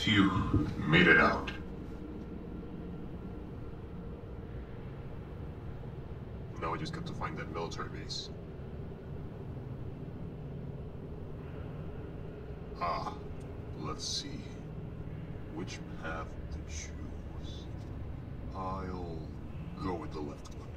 You made it out. Now we just got to find that military base. Ah, let's see. Which path to choose? I'll go with the left one.